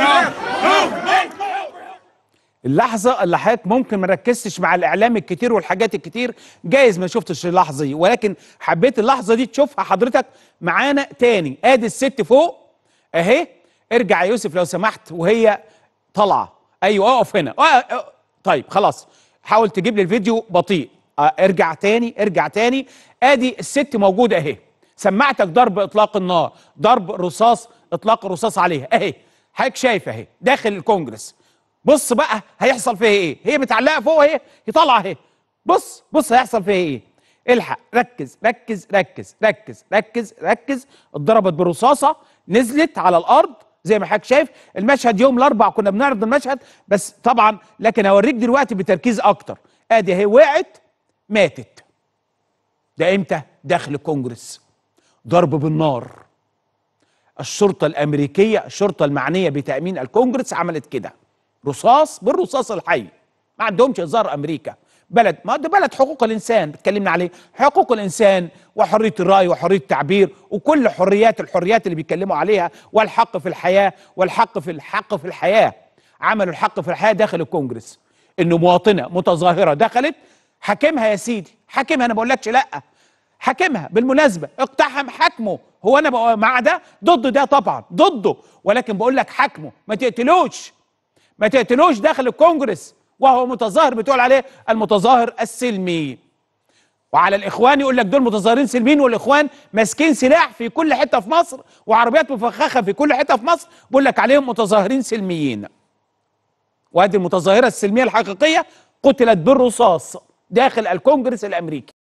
اللحظة اللي حضرتك ممكن ما ركزتش مع الإعلام الكتير والحاجات الكتير، جايز ما شفتش اللحظة دي، ولكن حبيت اللحظة دي تشوفها حضرتك معانا تاني. آدي الست فوق أهي. ارجع يا يوسف لو سمحت وهي طالعة. أيوه اقف هنا. طيب خلاص، حاول تجيب لي الفيديو بطيء. ارجع تاني ارجع تاني. آدي الست موجودة أهي. سمعتك ضرب إطلاق النار، ضرب رصاص، إطلاق الرصاص عليها أهي. حضرتك شايف أهي داخل الكونجرس. بص بقى هيحصل فيها ايه؟ هي متعلقه فوق اهي، هي طالعه اهي. بص بص هيحصل فيها ايه؟ الحق، ركز ركز ركز ركز ركز ركز. اتضربت برصاصه، نزلت على الارض زي ما حضرتك شايف. المشهد يوم الاربعاء كنا بنعرض المشهد بس طبعا، لكن هوريك دلوقتي بتركيز اكتر. ادي اهي وقعت، ماتت. ده امتى؟ داخل الكونجرس. ضرب بالنار. الشرطه الامريكيه، الشرطه المعنيه بتامين الكونجرس عملت كده. رصاص بالرصاص الحي. ما عندهمش هزار. امريكا بلد، ما ده بلد حقوق الانسان بتكلمنا عليه، حقوق الانسان وحريه الراي وحريه التعبير وكل الحريات اللي بيتكلموا عليها، والحق في الحياه، والحق في الحياه. عملوا الحق في الحياه داخل الكونجرس. انه مواطنه متظاهره دخلت، حاكمها يا سيدي، حاكمها. انا ما بقولكش لا، حاكمها. بالمناسبه اقتحم، حاكمه. هو انا مع ده ضد ده طبعا، ضده، ولكن بقول لك حاكمه. ما تقتلوش، ما تقتلوش داخل الكونجرس وهو متظاهر بتقول عليه المتظاهر السلمي. وعلى الاخوان يقول لك دول متظاهرين سلميين، والاخوان ماسكين سلاح في كل حته في مصر وعربيات مفخخه في كل حته في مصر، بيقول لك عليهم متظاهرين سلميين. وهذه المتظاهره السلميه الحقيقيه قتلت بالرصاص داخل الكونجرس الامريكي.